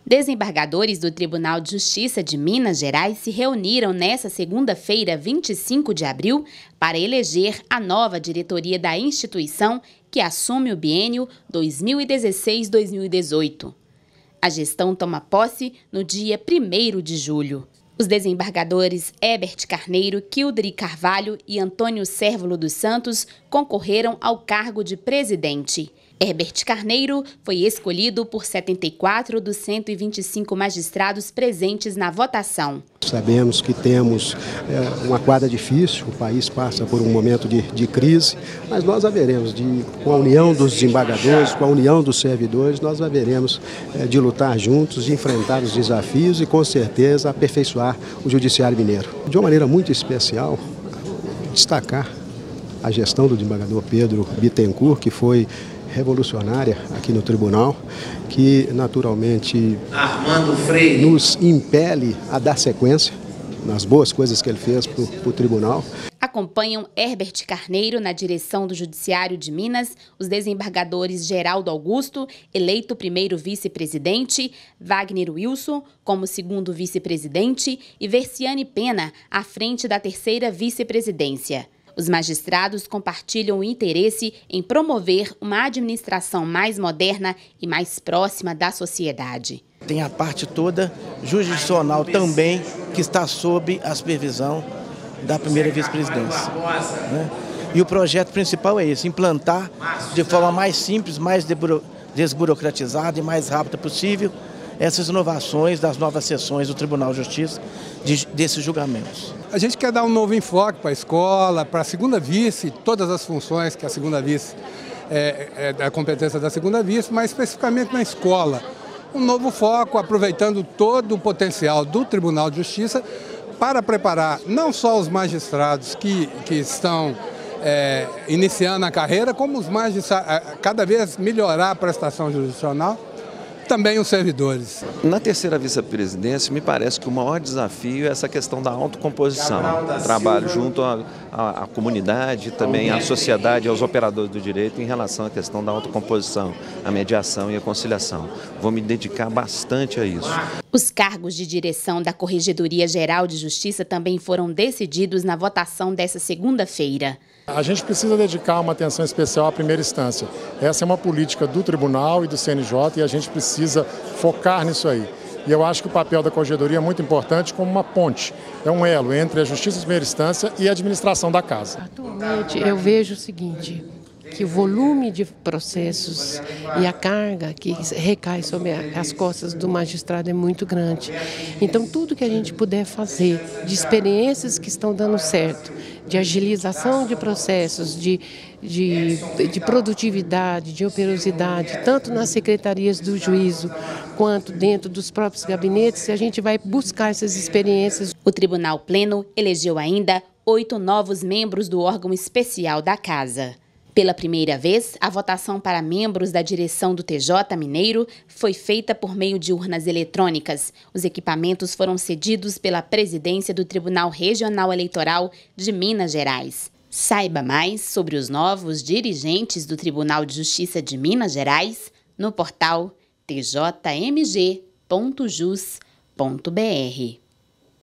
Desembargadores do Tribunal de Justiça de Minas Gerais se reuniram nesta segunda-feira, 25 de abril, para eleger a nova diretoria da instituição que assume o biênio 2016-2018. A gestão toma posse no dia 1º de julho. Os desembargadores Herbert Carneiro, Kildri Carvalho e Antônio Cérvulo dos Santos concorreram ao cargo de presidente. Herbert Carneiro foi escolhido por 74 dos 125 magistrados presentes na votação. Sabemos que temos uma quadra difícil, o país passa por um momento de crise, mas nós haveremos, com a união dos desembargadores, com a união dos servidores, nós haveremos de lutar juntos, de enfrentar os desafios e, com certeza, aperfeiçoar o Judiciário Mineiro. De uma maneira muito especial, destacar a gestão do desembargador Pedro Bittencourt, que foi revolucionária aqui no tribunal, que naturalmente nos impele a dar sequência nas boas coisas que ele fez para o tribunal. Acompanham Herbert Carneiro na direção do Judiciário de Minas os desembargadores Geraldo Augusto, eleito primeiro vice-presidente, Wagner Wilson como segundo vice-presidente e Versiane Pena à frente da terceira vice-presidência. Os magistrados compartilham o interesse em promover uma administração mais moderna e mais próxima da sociedade. Tem a parte toda jurisdicional também, que está sob a supervisão da primeira vice-presidência, né? E o projeto principal é esse, implantar de forma mais simples, mais desburocratizada e mais rápida possível essas inovações das novas sessões do Tribunal de Justiça desses julgamentos. A gente quer dar um novo enfoque para a escola, para a segunda vice, todas as funções que a segunda vice é da competência da segunda vice, mas especificamente na escola. Um novo foco, aproveitando todo o potencial do Tribunal de Justiça para preparar não só os magistrados que estão iniciando a carreira, como os magistrados, cada vez melhorar a prestação jurisdicional, também os servidores. Na terceira vice-presidência, me parece que o maior desafio é essa questão da autocomposição. Trabalho junto à comunidade, também à sociedade e aos operadores do direito em relação à questão da autocomposição, a mediação e a conciliação. Vou me dedicar bastante a isso. Os cargos de direção da Corregedoria Geral de Justiça também foram decididos na votação dessa segunda-feira. A gente precisa dedicar uma atenção especial à primeira instância. Essa é uma política do Tribunal e do CNJ e a gente precisa focar nisso aí. E eu acho que o papel da Corregedoria é muito importante como uma ponte, é um elo entre a Justiça de primeira instância e a administração da casa. Atualmente eu vejo o seguinte, que o volume de processos e a carga que recai sobre as costas do magistrado é muito grande. Então, tudo que a gente puder fazer de experiências que estão dando certo, de agilização de processos, de produtividade, de operosidade, tanto nas secretarias do juízo quanto dentro dos próprios gabinetes, a gente vai buscar essas experiências. O Tribunal Pleno elegeu ainda 8 novos membros do órgão especial da Casa. Pela primeira vez, a votação para membros da direção do TJ Mineiro foi feita por meio de urnas eletrônicas. Os equipamentos foram cedidos pela presidência do Tribunal Regional Eleitoral de Minas Gerais. Saiba mais sobre os novos dirigentes do Tribunal de Justiça de Minas Gerais no portal tjmg.jus.br.